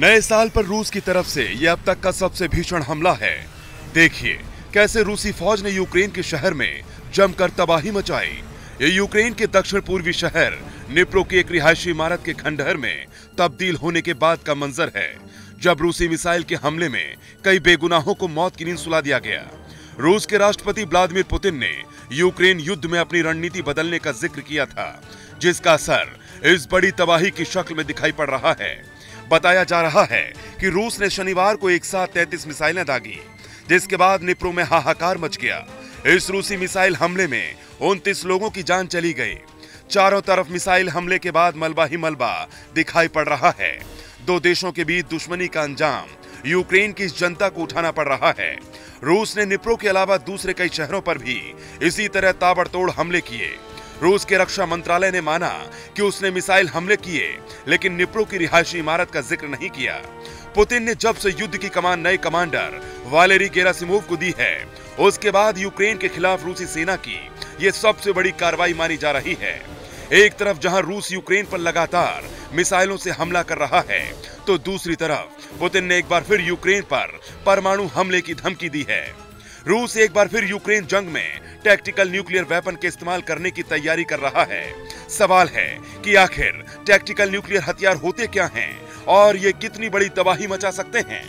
नए साल पर रूस की तरफ से यह अब तक का सबसे भीषण हमला है। देखिए कैसे रूसी फौज ने यूक्रेन के शहर में जमकर तबाही मचाई। ये यूक्रेन के दक्षिण पूर्वी शहर निप्रो की एक रिहायशी इमारत के खंडहर में तब्दील होने के बाद का मंजर है, जब रूसी मिसाइल के हमले में कई बेगुनाहों को मौत की नींद सुला दिया गया। रूस के राष्ट्रपति व्लादिमीर पुतिन ने यूक्रेन युद्ध में अपनी रणनीति बदलने का जिक्र किया था, जिसका असर इस बड़ी तबाही की शक्ल में दिखाई पड़ रहा है। बताया जा रहा है कि रूस ने शनिवार को एक साथ 33 मिसाइलें दागी, जिसके बाद निप्रो में हाहाकार मच गया। इस रूसी मिसाइल हमले में 29 लोगों की जान चली गई। चारों तरफ मिसाइल हमले के बाद मलबा ही मलबा दिखाई पड़ रहा है। दो देशों के बीच दुश्मनी का अंजाम यूक्रेन की इस जनता को उठाना पड़ रहा है। रूस ने निप्रो के अलावा दूसरे कई शहरों पर भी इसी तरह ताबड़तोड़ हमले किए। रूस के रक्षा मंत्रालय ने माना कि उसने मिसाइल हमले किए, लेकिन निप्रो की रिहायशी इमारत का जिक्र नहीं किया। पुतिन ने जब से युद्ध की कमान नए कमांडर वालेरी गेरासिमोव को दी है, उसके बाद यूक्रेन के खिलाफ रूसी सेना की यह सबसे बड़ी कार्रवाई मानी जा रही है। एक तरफ जहां रूस यूक्रेन पर लगातार मिसाइलों से हमला कर रहा है, तो दूसरी तरफ पुतिन ने एक बार फिर यूक्रेन पर परमाणु हमले की धमकी दी है। रूस एक बार फिर यूक्रेन जंग में टैक्टिकल न्यूक्लियर वेपन के इस्तेमाल करने की तैयारी कर रहा है। सवाल है कि आखिर टैक्टिकल न्यूक्लियर हथियार होते क्या हैं और ये कितनी बड़ी तबाही मचा सकते हैं।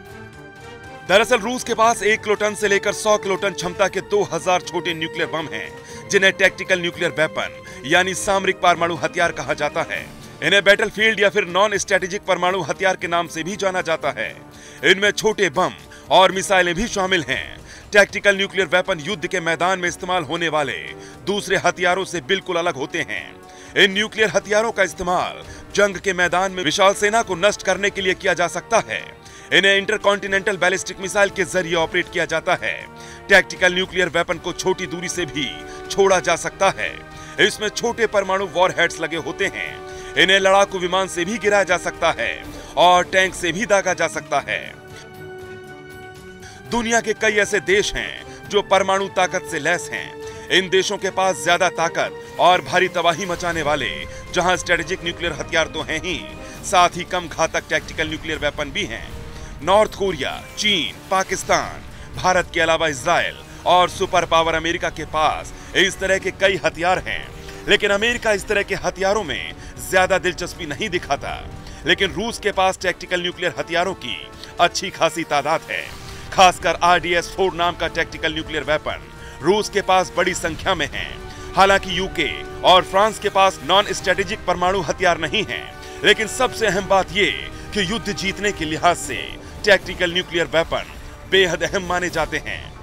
दरअसल रूस के पास 1 किलोटन से लेकर 100 किलोटन क्षमता के 2000 छोटे न्यूक्लियर बम हैं, जिन्हें टैक्टिकल न्यूक्लियर वेपन यानी सामरिक परमाणु हथियार कहा जाता है। इन्हें बैटलफील्ड या फिर नॉन स्ट्रेटेजिक परमाणु हथियार के नाम से भी जाना जाता है। इनमें छोटे बम और मिसाइलें भी शामिल हैं। टैक्टिकल न्यूक्लियर वेपन युद्ध के मैदान में इस्तेमाल होने वाले दूसरे हथियारों से बिल्कुल अलग होते हैं। इन न्यूक्लियर हथियारों का इस्तेमाल जंग के मैदान में विशाल सेना को नष्ट करने के लिए किया जा सकता है। इन्हें इंटरकॉन्टिनेंटल बैलिस्टिक मिसाइल के जरिए ऑपरेट किया जाता है। टैक्टिकल न्यूक्लियर वेपन को छोटी दूरी से भी छोड़ा जा सकता है। इसमें छोटे परमाणु वॉरहेड्स लगे होते हैं। इन्हें लड़ाकू विमान से भी गिराया जा सकता है और टैंक से भी दागा जा सकता है। दुनिया के कई ऐसे देश हैं जो परमाणु ताकत से लैस हैं। इन देशों के पास ज्यादा ताकत और भारी तबाही मचाने वाले जहां स्ट्रेटेजिक न्यूक्लियर हथियार तो हैं ही, साथ ही कम घातक टैक्टिकल न्यूक्लियर वेपन भी हैं। नॉर्थ कोरिया, चीन, पाकिस्तान, भारत के अलावा इजराइल और सुपर पावर अमेरिका के पास इस तरह के कई हथियार हैं, लेकिन अमेरिका इस तरह के हथियारों में ज्यादा दिलचस्पी नहीं दिखाता। लेकिन रूस के पास टैक्टिकल न्यूक्लियर हथियारों की अच्छी खासी तादाद है। खासकर RDS-4 नाम का टैक्टिकल न्यूक्लियर वेपन रूस के पास बड़ी संख्या में है। हालांकि यूके और फ्रांस के पास नॉन स्ट्रेटेजिक परमाणु हथियार नहीं है, लेकिन सबसे अहम बात ये कि युद्ध जीतने के लिहाज से टैक्टिकल न्यूक्लियर वेपन बेहद अहम माने जाते हैं।